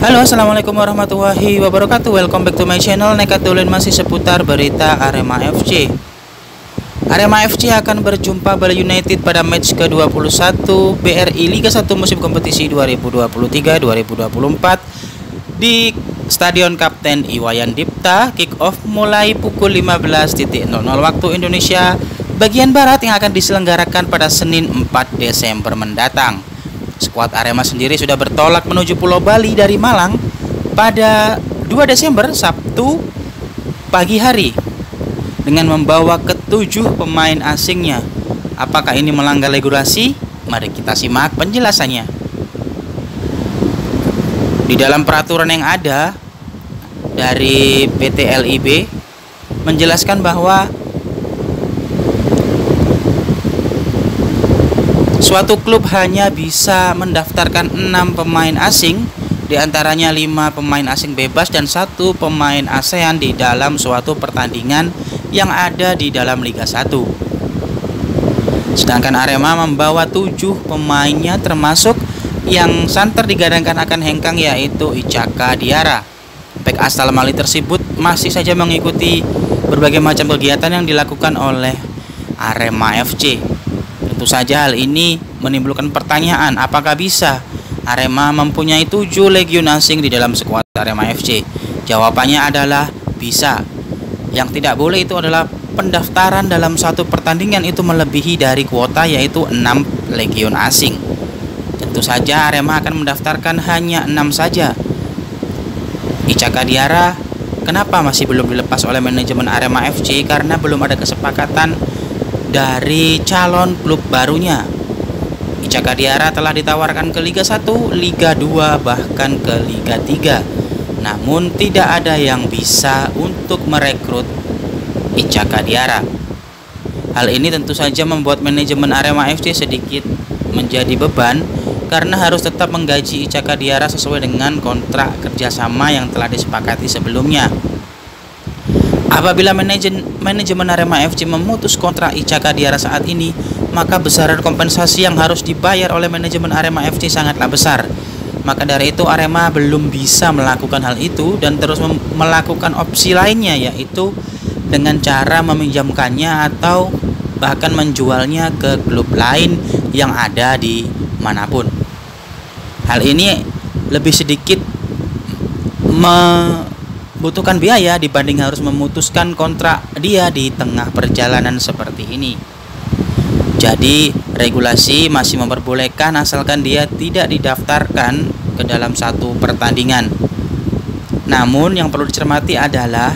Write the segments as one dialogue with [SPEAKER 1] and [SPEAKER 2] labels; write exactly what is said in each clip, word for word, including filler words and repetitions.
[SPEAKER 1] Halo, assalamualaikum warahmatullahi wabarakatuh. Welcome back to my channel. Nekat Dulin masih seputar berita Arema F C. Arema F C akan berjumpa Bali United pada match ke dua puluh satu B R I Liga satu musim kompetisi dua ribu dua puluh tiga dua ribu dua puluh empat di Stadion Kapten Iwayan Dipta. Kick off mulai pukul lima belas nol nol waktu Indonesia bagian Barat yang akan diselenggarakan pada Senin empat Desember mendatang. Skuad Arema sendiri sudah bertolak menuju Pulau Bali dari Malang pada dua Desember Sabtu pagi hari dengan membawa ketujuh pemain asingnya. Apakah ini melanggar regulasi? Mari kita simak penjelasannya. Di dalam peraturan yang ada dari P T L I B menjelaskan bahwa suatu klub hanya bisa mendaftarkan enam pemain asing, diantaranya lima pemain asing bebas dan satu pemain ASEAN di dalam suatu pertandingan yang ada di dalam Liga satu. Sedangkan Arema membawa tujuh pemainnya termasuk yang santer digadangkan akan hengkang, yaitu Icaka Diarra. Bek asal Mali tersebut masih saja mengikuti berbagai macam kegiatan yang dilakukan oleh Arema F C. Tentu saja hal ini menimbulkan pertanyaan, apakah bisa Arema mempunyai tujuh legion asing di dalam skuad Arema F C? Jawabannya adalah bisa. Yang tidak boleh itu adalah pendaftaran dalam satu pertandingan itu melebihi dari kuota, yaitu enam legion asing. Tentu saja Arema akan mendaftarkan hanya enam saja. Icaka Diarra kenapa masih belum dilepas oleh manajemen Arema F C? Karena belum ada kesepakatan dari calon klub barunya. Icaka Diarra telah ditawarkan ke Liga satu, Liga dua, bahkan ke Liga tiga. Namun tidak ada yang bisa untuk merekrut Icaka Diarra. Hal ini tentu saja membuat manajemen Arema F C sedikit menjadi beban karena harus tetap menggaji Icaka Diarra sesuai dengan kontrak kerjasama yang telah disepakati sebelumnya. Apabila manajemen, manajemen Arema F C memutus kontrak Icaka Diarra saat ini, maka besaran kompensasi yang harus dibayar oleh manajemen Arema F C sangatlah besar. Maka dari itu Arema belum bisa melakukan hal itu dan terus melakukan opsi lainnya, yaitu dengan cara meminjamkannya atau bahkan menjualnya ke klub lain yang ada di manapun. Hal ini lebih sedikit membutuhkan biaya dibanding harus memutuskan kontrak dia di tengah perjalanan seperti ini. Jadi regulasi masih memperbolehkan asalkan dia tidak didaftarkan ke dalam satu pertandingan. Namun yang perlu dicermati adalah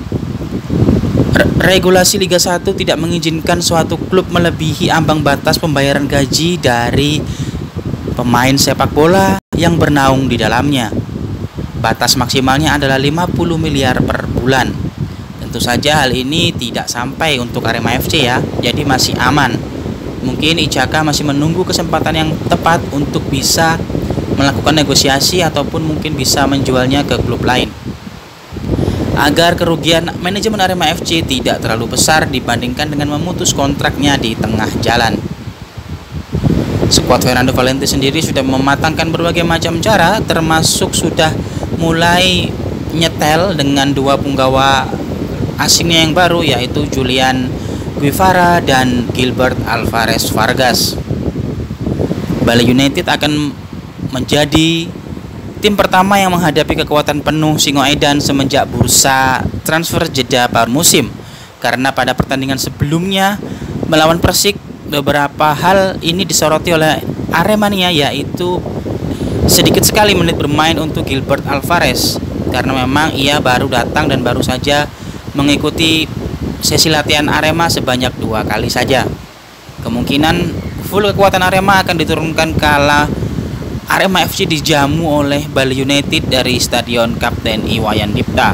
[SPEAKER 1] regulasi Liga satu tidak mengizinkan suatu klub melebihi ambang batas pembayaran gaji dari pemain sepak bola yang bernaung di dalamnya. Batas maksimalnya adalah lima puluh miliar per bulan. Tentu saja hal ini tidak sampai untuk Arema F C ya, jadi masih aman. Mungkin Icaka masih menunggu kesempatan yang tepat untuk bisa melakukan negosiasi ataupun mungkin bisa menjualnya ke klub lain, agar kerugian manajemen Arema F C tidak terlalu besar dibandingkan dengan memutus kontraknya di tengah jalan. Skuad Fernando Valente sendiri sudah mematangkan berbagai macam cara, termasuk sudah mulai nyetel dengan dua punggawa asingnya yang baru, yaitu Julian Guevara dan Gilbert Alvarez Vargas. Bali United akan menjadi tim pertama yang menghadapi kekuatan penuh Singoedan semenjak bursa transfer jeda paruh musim, karena pada pertandingan sebelumnya melawan Persik beberapa hal ini disoroti oleh Aremania, yaitu sedikit sekali menit bermain untuk Gilbert Alvarez karena memang ia baru datang dan baru saja mengikuti sesi latihan Arema sebanyak dua kali saja. Kemungkinan full kekuatan Arema akan diturunkan kala Arema F C dijamu oleh Bali United dari Stadion Kapten Iwayan Dipta.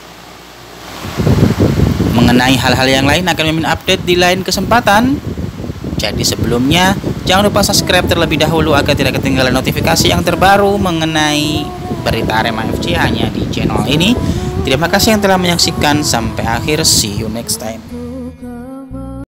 [SPEAKER 1] Mengenai hal-hal yang lain akan mimin update di lain kesempatan. Jadi sebelumnya jangan lupa subscribe terlebih dahulu agar tidak ketinggalan notifikasi yang terbaru mengenai berita Arema F C hanya di channel ini. Terima kasih yang telah menyaksikan sampai akhir. See you next time.